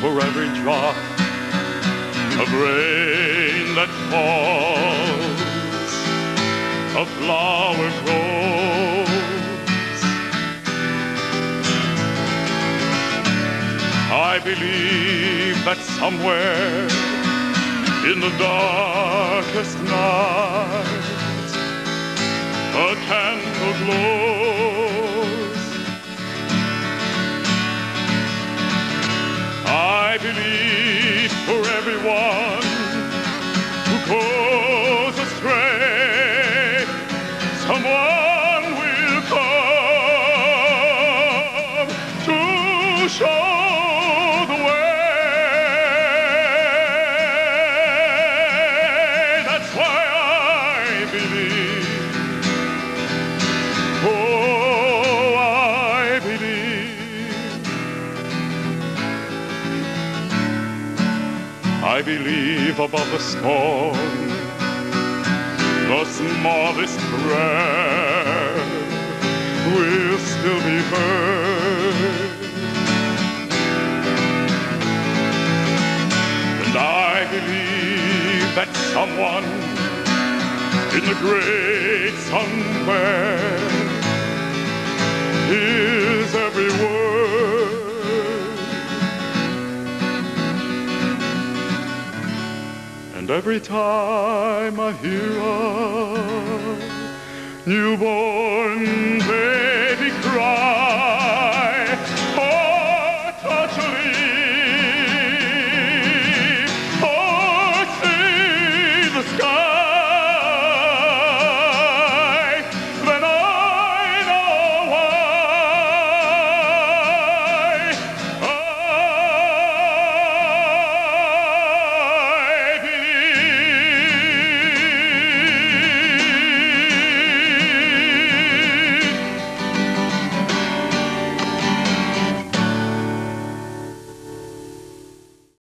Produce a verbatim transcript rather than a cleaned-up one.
for every drop of rain that falls, a flower grows. I believe that somewhere in the darkest night a candle glows. I believe for everyone who goes astray, someone will come to show the way. That's why I believe. Oh, I believe. I believe above the storm, the smallest prayer will still be heard. And I believe that someone in the great somewhere hears every word. And every time I hear a newborn